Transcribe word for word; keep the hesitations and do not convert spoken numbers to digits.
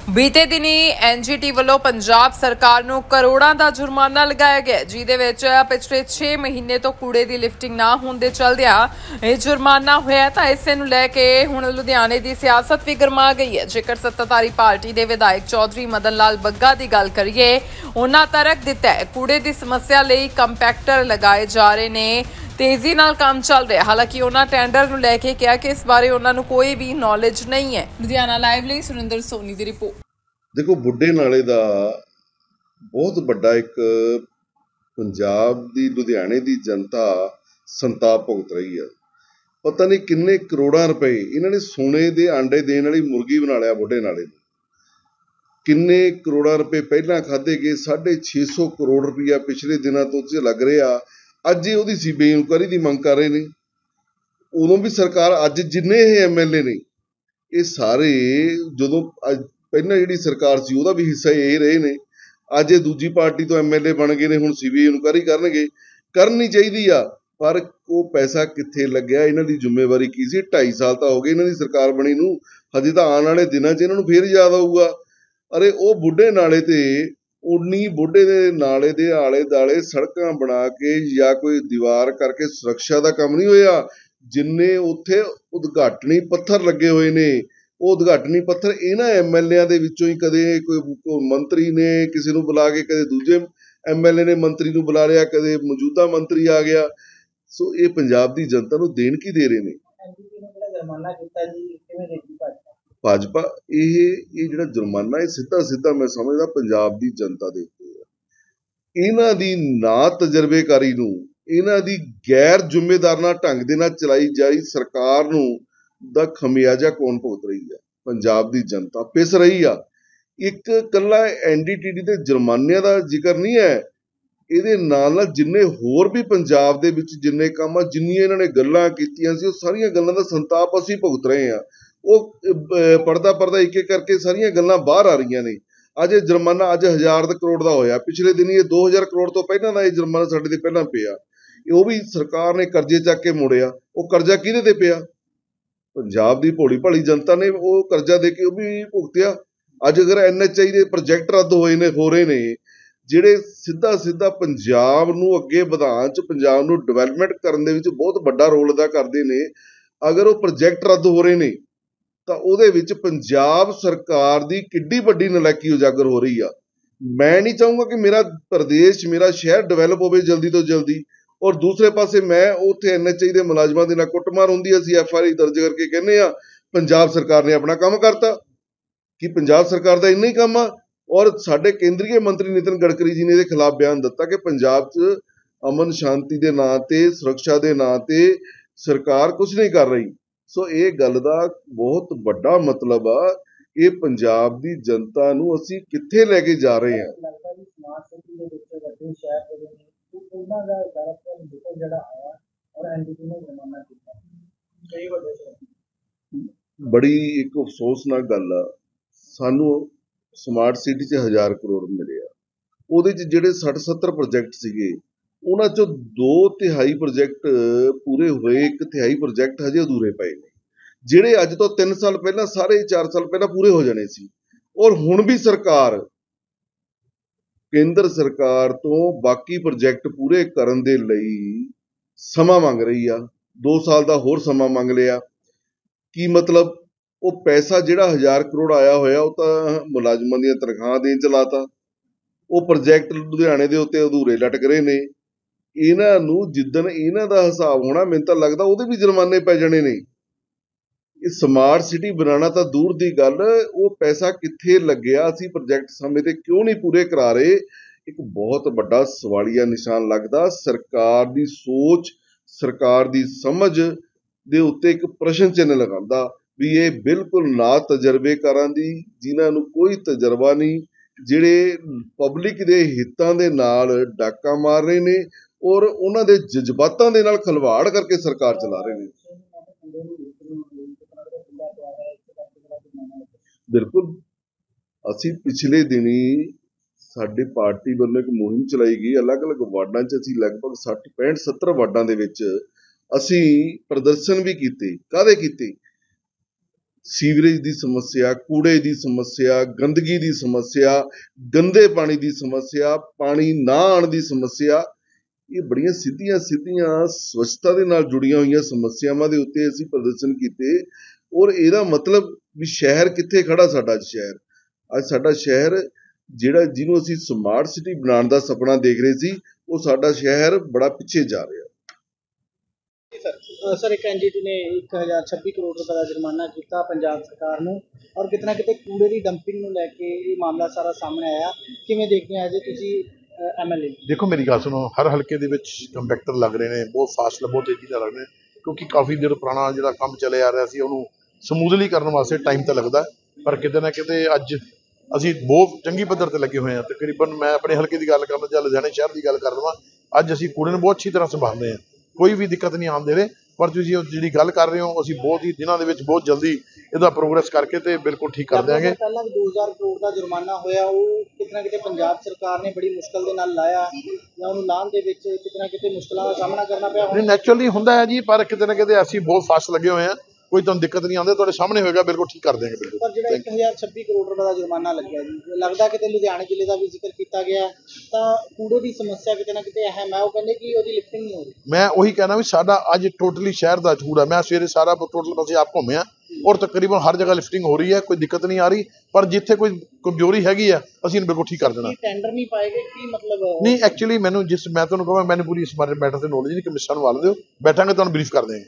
बीते दिनी एनजीटी वालों पंजाब सरकार नूं करोड़ां दा जुर्माना लगाया गया, जिहदे विच पिछले छे महीने तो कूड़े की लिफ्टिंग ना होने दे चलदिआं यह जुर्माना होया। तां इसे नूं लैके हुण लुधियाने की सियासत भी गरमा गई है। जेकर सत्ताधारी पार्टी के विधायक चौधरी मदन लाल बग्गा की गल करिए, उन्हां तरक दिता है कूड़े की समस्या लई कंपैक्टर लगाए जा रहे ने, तेजी नाल काम चल रहा। हालांकि उन्होंने टेंडर नूं लैके कहा कि इस बारे उन्होंने कोई भी नॉलेज नहीं है। लुधियाना लाइव लई सुरिंदर सोनी की रिपोर्ट। देखो, बुढ़े नाले का बहुत बड़ा एक पंजाब की लुधियाने की जनता संताप भुगत रही है। पता नहीं किन्ने करोड़ां रुपए इन्होंने सोने के आंडे देने वाली मुर्गी बना लिया। बुढ़े नाले किन्ने करोड़ां रुपए पहला खाधे गए, साढ़े छे सौ करोड़ रुपया पिछले दिनों तो लग रहा। अज ये सीबीआई इंक्वायरी की मंग कर रहे हैं। उदों भी सरकार अज जिन्ने एम एल ए ने ये सारे जो पहला जी सरकार सी उहदा भी हिस्सा यही रहे ने। अज ये दूजी पार्टी तो एम एल ए बन गए ने, हुण सीबीआई इंक्वायरी करनगे। करनी चाहिए आ, पर वो पैसा कित्थे लग्या, इन्हां दी जिम्मेवारी की सी? ढाई साल तो हो गए इन्हां दी सरकार बनी नूं, हजे तो आने वाले दिनों च इन्हां नूं फिर याद आऊगा। अरे वो बुढ़े नाले ते उन्नी बुढ़े दे नाले दे आले दाले सड़कां बना के या कोई दीवार करके सुरक्षा का काम नहीं होया, जिन्ने उत्थे उद्घाटनी पत्थर लगे हुए ने। वो उद्घाटनी पत्थर इन्हां एम एल ए दे विचों ही कदे कोई मंत्री ने किसी नूं बुला के, कदे दूजे एम एल ए ने मंत्री नूं बुला लिया, कदे मौजूदा मंत्री आ गया। सो ये पंजाब की जनता नूं देन की दे रहे ने भाजपा। ਇਹ ਇਹ ਜਿਹੜਾ जुर्माना है सीधा सीधा मैं समझदा पंजाब की जनता दे उत्ते है। इन्हां दी ना तजर्बेकारी नूं, इन्हां दी गैर जिम्मेदार नाल ढंग दे नाल चलाई जाई सरकार नूं दा खमियाजा कौन भुगत रही है? पंजाब की जनता पिस रही आ। एक कल्ला एनडीटीडी दे जुर्मानिਆਂ ਦਾ ਜ਼ਿਕਰ नहीं है, ਇਹਦੇ ਨਾਲ ਨਾਲ ਜਿੰਨੇ ਹੋਰ ਵੀ ਪੰਜਾਬ ਦੇ ਵਿੱਚ ਜਿੰਨੇ ਕੰਮ ਆ, ਜਿੰਨੀਆਂ ਇਹਨਾਂ ਨੇ ਗੱਲਾਂ ਕੀਤੀਆਂ ਸੀ, ਉਹ ਸਾਰੀਆਂ ਗੱਲਾਂ ਦਾ ਸੰਤਾਪ ਅਸੀਂ ਭੁਗਤ ਰਹੇ ਹਾਂ। ਉਹ ਪੜਦਾ ਪੜਦਾ ਇੱਕ ਇੱਕ ਕਰਕੇ ਸਾਰੀਆਂ ਗੱਲਾਂ ਬਾਹਰ ਆ ਰਹੀਆਂ ਨੇ। ਅੱਜ ਇਹ ਜੁਰਮਾਨਾ ਅੱਜ ਹਜ਼ਾਰ ਕਰੋੜ ਦਾ ਹੋਇਆ, ਪਿਛਲੇ ਦਿਨੀ ਇਹ ਦੋ ਹਜ਼ਾਰ ਕਰੋੜ ਤੋਂ ਪਹਿਲਾਂ ਦਾ ਇਹ ਜੁਰਮਾਨਾ ਸਾਡੇ ਤੇ ਪਹਿਲਾਂ ਪਿਆ। ਉਹ ਵੀ ਸਰਕਾਰ ਨੇ ਕਰਜ਼ੇ ਚੱਕ ਕੇ ਮੋੜਿਆ। ਉਹ ਕਰਜ਼ਾ ਕਿਹਦੇ ਤੇ ਪਿਆ? ਪੰਜਾਬ ਦੀ ਭੋਲੀ ਭਾਲੀ ਜਨਤਾ ਨੇ ਉਹ ਕਰਜ਼ਾ ਦੇ ਕੇ ਉਹ ਵੀ ਭੁਗਤਿਆ। ਅੱਜ ਅਗਰ ਐਨ ਐਚ ਆਈ ਦੇ ਪ੍ਰੋਜੈਕਟ ਰੱਦ ਹੋਏ ਨੇ ਹੋ ਰਹੇ ਨੇ, ਜਿਹੜੇ ਸਿੱਧਾ ਸਿੱਧਾ ਪੰਜਾਬ ਨੂੰ ਅੱਗੇ ਵਧਾਉਣ 'ਚ, ਪੰਜਾਬ ਨੂੰ ਡਿਵੈਲਪਮੈਂਟ ਕਰਨ ਦੇ ਵਿੱਚ ਬਹੁਤ ਵੱਡਾ ਰੋਲ ਅਦਾ ਕਰਦੇ ਨੇ, ਅਗਰ ਉਹ ਪ੍ਰੋਜੈਕਟ ਰੱਦ ਹੋ ਰਹੇ ਨੇ ਤਾਂ ਉਹਦੇ ਵਿੱਚ ਪੰਜਾਬ ਸਰਕਾਰ ਦੀ ਕਿੱਡੀ ਵੱਡੀ ਨਲਾਇਕੀ ਉਜਾਗਰ ਹੋ ਰਹੀ ਆ। ਮੈਂ ਨਹੀਂ ਚਾਹੂੰਗਾ ਕਿ ਮੇਰਾ ਪ੍ਰਦੇਸ਼, ਮੇਰਾ ਸ਼ਹਿਰ ਡਿਵੈਲਪ ਹੋਵੇ ਜਲਦੀ ਤੋਂ ਜਲਦੀ, ਔਰ ਦੂਸਰੇ ਪਾਸੇ ਮੈਂ ਉੱਥੇ ਐਨ ਐਚ ਆਈ ਦੇ ਮੁਲਾਜ਼ਮਾਂ ਦੇ ਨਾਲ ਕੁੱਟਮਾਰ ਹੁੰਦੀ, ਅਸੀਂ ਐਫ ਆਰ ਆਈ ਦਰਜ ਕਰਕੇ ਕਹਿੰਦੇ ਆ ਪੰਜਾਬ ਸਰਕਾਰ ਨੇ ਆਪਣਾ ਕੰਮ ਕਰਤਾ। ਕਿ ਪੰਜਾਬ ਸਰਕਾਰ ਦਾ ਇੰਨਾ ਹੀ ਕੰਮ ਆ? ਔਰ ਸਾਡੇ ਕੇਂਦਰੀ ਮੰਤਰੀ ਨਿਤਿਨ ਗਡਕਰੀ ਜੀ ਨੇ ਇਹਦੇ ਖਿਲਾਫ ਬਿਆਨ ਦਿੱਤਾ ਕਿ ਪੰਜਾਬ 'ਚ ਅਮਨ ਸ਼ਾਂਤੀ ਦੇ ਨਾਂ ਤੇ, ਸੁਰੱਖਿਆ ਦੇ ਨਾਂ ਤੇ ਸਰਕਾਰ ਕੁਝ ਨਹੀਂ ਕਰ ਰਹੀ। ਸੋ ਇਹ ਗੱਲ ਦਾ ਬਹੁਤ ਵੱਡਾ ਮਤਲਬ ਆ, ਇਹ ਪੰਜਾਬ ਦੀ ਜਨਤਾ ਨੂੰ ਅਸੀਂ ਕਿੱਥੇ ਲੈ ਕੇ ਜਾ ਰਹੇ ਹਾਂ। ਬੜੀ ਇੱਕ ਅਫਸੋਸਨਾਕ ਗੱਲ ਆ, ਸਾਨੂੰ ਸਮਾਰਟ ਸਿਟੀ 'ਚ ਹਜ਼ਾਰ ਕਰੋੜ ਮਿਲੇ ਆ। ਉਹਦੇ 'ਚ ਜਿਹੜੇ ਸੱਠ ਸੱਤਰ ਪ੍ਰੋਜੈਕਟ ਸੀਗੇ, ਉਹਨਾਂ 'ਚੋਂ ਦੋ ਤਿਹਾਈ ਪ੍ਰੋਜੈਕਟ ਪੂਰੇ ਹੋਏ, ਇੱਕ ਤਿਹਾਈ ਪ੍ਰੋਜੈਕਟ ਹਜੇ ਅਧੂਰੇ ਪਏ ਨੇ, ਜਿਹੜੇ ਅੱਜ ਤੋਂ ਤਿੰਨ ਸਾਲ ਪਹਿਲਾਂ, ਸਾਰੇ ਚਾਰ ਸਾਲ ਪਹਿਲਾਂ ਪੂਰੇ ਹੋ ਜਾਣੇ ਸੀ। ਔਰ ਹੁਣ ਵੀ ਸਰਕਾਰ ਕੇਂਦਰ ਸਰਕਾਰ ਤੋਂ ਬਾਕੀ ਪ੍ਰੋਜੈਕਟ ਪੂਰੇ ਕਰਨ ਦੇ ਲਈ ਸਮਾਂ ਮੰਗ ਰਹੀ ਆ। ਦੋ ਸਾਲ ਦਾ ਹੋਰ ਸਮਾਂ ਮੰਗ ਲਿਆ। ਕੀ ਮਤਲਬ? ਉਹ ਪੈਸਾ ਜਿਹੜਾ ਹਜ਼ਾਰ ਕਰੋੜ ਆਇਆ ਹੋਇਆ ਉਹ ਤਾਂ ਮੁਲਾਜ਼ਮਾਂ ਦੀਆਂ ਤਨਖਾਹਾਂ ਦੇਣ ਚ ਲਾਤਾ। ਉਹ ਪ੍ਰੋਜੈਕਟ ਲੁਧਿਆਣੇ ਦੇ ਉੱਤੇ ਅਧੂਰੇ ਲਟਕ ਰਹੇ ਨੇ। ਇਹਨਾਂ ਨੂੰ ਜਿੱਦਣ ਇਹਨਾਂ ਦਾ ਹਿਸਾਬ ਹੋਣਾ, ਮੈਨੂੰ ਤਾਂ ਲੱਗਦਾ ਉਹਦੇ ਵੀ ਜੁਰਮਾਨੇ ਪੈ ਜਾਣੇ ਨੇ। ਇਹ ਸਮਾਰਟ ਸਿਟੀ ਬਣਾਉਣਾ ਤਾਂ ਦੂਰ ਦੀ ਗੱਲ, ਉਹ ਪੈਸਾ ਕਿੱਥੇ ਲੱਗਿਆ, ਅਸੀਂ ਪ੍ਰੋਜੈਕਟ ਸਮੇਂ ਤੇ ਕਿਉਂ ਨਹੀਂ ਪੂਰੇ ਕਰਾ ਰਹੇ? ਇੱਕ ਬਹੁਤ ਵੱਡਾ ਸਵਾਲੀਆ ਨਿਸ਼ਾਨ ਲੱਗਦਾ। ਸਰਕਾਰ ਦੀ ਸੋਚ, ਸਰਕਾਰ ਦੀ ਸਮਝ ਦੇ ਉੱਤੇ ਇੱਕ ਪ੍ਰਸ਼ਨ ਚਿੰਨ੍ਹ ਲਗਾਉਂਦਾ ਵੀ ਇਹ ਬਿਲਕੁਲ ਨਾ ਤਜਰਬੇਕਾਰਾਂ ਦੀ, ਜਿਨ੍ਹਾਂ ਨੂੰ ਕੋਈ ਤਜਰਬਾ ਨਹੀਂ, ਜਿਹੜੇ ਪਬਲਿਕ ਦੇ ਹਿੱਤਾਂ ਦੇ ਨਾਲ ਡਾਕਾ ਮਾਰ ਰਹੇ ਨੇ ਔਰ ਉਹਨਾਂ ਦੇ ਜਜ਼ਬਾਤਾਂ ਦੇ ਨਾਲ ਖਿਲਵਾੜ ਕਰਕੇ ਸਰਕਾਰ ਚਲਾ ਰਹੇ ਨੇ। ਬਿਲਕੁਲ, ਅਸੀਂ ਪਿਛਲੇ ਦਿਨੀ ਸਾਡੀ ਪਾਰਟੀ ਵੱਲੋਂ ਇੱਕ ਮੁਹਿੰਮ ਚਲਾਈ ਗਈ, ਅਲੱਗ-ਅਲੱਗ ਵਾਰਡਾਂ 'ਚ ਅਸੀਂ ਲਗਭਗ ਸੱਠ ਪੈਂਹਠ ਸੱਤਰ ਵਾਰਡਾਂ ਦੇ ਵਿੱਚ ਅਸੀਂ ਪ੍ਰਦਰਸ਼ਨ ਵੀ ਕੀਤੇ। ਕਾਹਦੇ ਕੀਤੇ? ਸੀਵਰੇਜ ਦੀ ਸਮੱਸਿਆ, ਕੂੜੇ ਦੀ ਸਮੱਸਿਆ, ਗੰਦਗੀ ਦੀ ਸਮੱਸਿਆ, ਗੰਦੇ ਪਾਣੀ ਦੀ ਸਮੱਸਿਆ, ਪਾਣੀ ਨਾ ਆਉਣ ਦੀ ਸਮੱਸਿਆ, ਇਹ ਬੜੀਆਂ ਸਿੱਧੀਆਂ ਸਿੱਧੀਆਂ ਸਵੱਛਤਾ ਦੇ ਨਾਲ ਜੁੜੀਆਂ ਹੋਈਆਂ ਸਮੱਸਿਆਵਾਂ ਦੇ ਉੱਤੇ ਅਸੀਂ ਪ੍ਰਦਰਸ਼ਨ ਕੀਤੇ। ਔਰ ਇਹਦਾ ਮਤਲਬ ਵੀ ਸ਼ਹਿਰ ਕਿੱਥੇ ਖੜਾ ਸਾਡਾ ਸ਼ਹਿਰ, ਅੱਜ ਸਾਡਾ ਸ਼ਹਿਰ ਜਿਹੜਾ ਜਿਹਨੂੰ ਅਸੀਂ ਸਮਾਰਟ ਸਿਟੀ ਬਣਾਉਣ ਦਾ ਸੁਪਨਾ ਦੇਖ ਰਹੇ ਸੀ, ਉਹ ਸਾਡਾ ਸ਼ਹਿਰ ਬੜਾ ਪਿੱਛੇ ਜਾ ਰਿਹਾ। ਸਰ ਇੱਕ ਐਨਜੀਟੀ ਨੇ ਇੱਕ ਹਜ਼ਾਰ ਛੱਬੀ ਕਰੋੜ ਰੁਪਏ ਦਾ ਜੁਰਮਾਨਾ ਕੀਤਾ ਪੰਜਾਬ ਸਰਕਾਰ ਨੂੰ, ਔਰ ਕਿਤੇ ਨਾ ਕਿਤੇ ਕੂੜੇ ਦੀ ਡੰਪਿੰਗ ਨੂੰ ਲੈ ਕੇ ਇਹ ਮਾਮਲਾ ਸਾਰਾ ਸਾਹਮਣੇ ਆਇਆ। ਕਿਵੇਂ ਦੇਖਦੇ ਆ ਜੇ ਤੁਸੀਂ ਐਮਐਲਏ? ਦੇਖੋ ਮੇਰੀ ਗੱਲ ਸੁਣੋ, ਹਰ ਹਲਕੇ ਦੇ ਵਿੱਚ ਕੰਪੈਕਟਰ ਲੱਗ ਰਹੇ ਨੇ, ਬਹੁਤ ਫਾਸਟ ਬਹੁਤ ਤੇਜ਼ੀ ਨਾਲ ਲੱਗ ਰਹੇ ਨੇ, ਕਿਉਂਕਿ ਕਾਫੀ ਦੇਰ ਪੁਰਾਣਾ ਜਿਹੜਾ ਕੰਮ ਚੱਲਿਆ ਆ ਰਿਹਾ ਸੀ ਉਹਨੂੰ ਸਮੂਥਲੀ ਕਰਨ ਵਾਸਤੇ ਟਾਈਮ ਤਾਂ ਲੱਗਦਾ, ਪਰ ਕਿਤੇ ਨਾ ਕਿਤੇ ਅੱਜ ਅਸੀਂ ਬਹੁਤ ਚੰਗੀ ਪੱਧਰ ਤੇ ਲੱਗੇ ਹੋਏ ਹਾਂ। ਤਕਰੀਬਨ ਮੈਂ ਆਪਣੇ ਹਲਕੇ ਦੀ ਗੱਲ ਕਰਨਾ ਜਾਂ ਲੁਧਿਆਣੇ ਸ਼ਹਿਰ ਦੀ ਗੱਲ ਕਰ ਲਵਾਂ, ਅੱਜ ਅਸੀਂ ਕੂੜੇ ਨੂੰ ਬਹੁਤ ਅੱਛੀ ਤਰ੍ਹਾਂ ਸੰਭਾਲਦੇ ਹਾਂ, ਕੋਈ ਵੀ ਦਿੱਕਤ ਨਹੀਂ ਆਉਣ ਦੇ ਰਹੇ। ਪਰ ਤੁਸੀਂ ਉਹ ਜਿਹੜੀ ਗੱਲ ਕਰ ਰਹੇ ਹੋ, ਅਸੀਂ ਬਹੁਤ ਹੀ ਦਿਨਾਂ ਦੇ ਵਿੱਚ ਬਹੁਤ ਜਲਦੀ ਇਹਦਾ ਪ੍ਰੋਗਰੈਸ ਕਰਕੇ ਤੇ ਬਿਲਕੁਲ ਠੀਕ ਕਰ ਦਿਆਂਗੇ। ਪਹਿਲਾਂ ਵੀ ਦੋ ਹਜ਼ਾਰ ਕਰੋੜ ਦਾ ਜੁਰਮਾਨਾ ਹੋਇਆ, ਉਹ ਕਿਤੇ ਨਾ ਕਿਤੇ ਪੰਜਾਬ ਸਰਕਾਰ ਨੇ ਬੜੀ ਮੁਸ਼ਕਲ ਦੇ ਨਾਲ ਲਾਇਆ, ਜਾਂ ਉਹਨੂੰ ਲਾਉਣ ਦੇ ਵਿੱਚ ਕਿਤੇ ਨਾ ਕਿਤੇ ਮੁਸ਼ਕਲਾਂ ਦਾ ਸਾਹਮਣਾ ਕਰਨਾ ਪਿਆ। ਨਹੀਂ, ਨੈਚੁਰਲੀ ਹੁੰਦਾ ਹੈ ਜੀ, ਪਰ ਕਿਤੇ ਨਾ ਕਿਤੇ ਅਸੀਂ ਬਹੁਤ ਫਾਸਟ ਲੱਗੇ ਹੋਏ ਹਾਂ, ਕੋਈ ਤੁਹਾਨੂੰ ਦਿੱਕਤ ਨਹੀਂ ਆਉਂਦੀ, ਤੁਹਾਡੇ ਸਾਹਮਣੇ ਹੋਏਗਾ, ਬਿਲਕੁਲ ਠੀਕ ਕਰ ਦਿਆਂਗੇ। ਬਿਲਕੁਲ। ਪਰ ਜਿਹੜਾ ਇੱਕ ਹਜ਼ਾਰ ਛੱਬੀ ਕਰੋੜ ਰੁਪਏ ਦਾ ਜੁਰਮਾਨਾ ਲੱਗਿਆ ਜੀ, ਲੱਗਦਾ ਕਿਤੇ ਲੁਧਿਆਣੇ ਜ਼ਿਲ੍ਹੇ ਦਾ ਵੀ ਜ਼ਿਕਰ ਕੀਤਾ ਗਿਆ, ਤਾਂ ਕੂੜੇ ਦੀ ਸਮੱਸਿਆ ਕਿਤੇ ਨਾ ਕਿਤੇ ਅਹਿਮ ਹੈ। ਉਹ ਕਹਿੰਦੇ ਕਿ ਉਹਦੀ ਲਿਫਟਿੰਗ ਨਹੀਂ ਹੋ ਰਹੀ। ਮੈਂ ਉਹੀ ਕਹਿਣਾ ਵੀ ਸਾਡਾ ਅੱਜ ਟੋਟਲੀ ਸ਼ਹਿਰ ਦਾ ਕੂੜਾ, ਮੈਂ ਸਵੇਰੇ ਸਾਰਾ ਟੋਟਲ ਪਾਸੇ ਆਪ ਘੁੰਮਿਆ, ਔਰ ਤਕਰੀਬਨ ਹਰ ਜਗ੍ਹਾ ਲਿਫਟਿੰਗ ਹੋ ਰਹੀ ਹੈ, ਕੋਈ ਦਿੱਕਤ ਨਹੀਂ ਆ ਰਹੀ। ਪਰ ਜਿੱਥੇ ਕੋਈ ਕਮਜ਼ੋਰੀ ਹੈਗੀ ਆ, ਅਸੀਂ ਇਹਨੂੰ ਬਿਲਕੁਲ ਠੀਕ ਕਰ ਦੇਣਾ। ਟੈਂਡਰ ਨਹੀਂ ਪਾਏਗੇ ਕੀ ਮਤਲਬ? ਨਹੀਂ, ਐਕਚੁਅਲੀ ਮੈਨੂੰ ਜਿਸ ਮੈਂ ਤੁਹਾਨੂੰ ਕਹਾਂ, ਮੈਨੂੰ ਪੂਰੀ ਇਸ ਮੈਟਰ ਤੇ ਨੌਲੇਜ ਨਹੀਂ, ਕਮਿਸ਼ਨ ਨੂੰ ਵਾਲ ਦਿਓ, ਬੈਠਾਂਗੇ ਤੁਹਾਨੂੰ ਬਰੀਫ ਕਰ ਦੇਂਗੇ।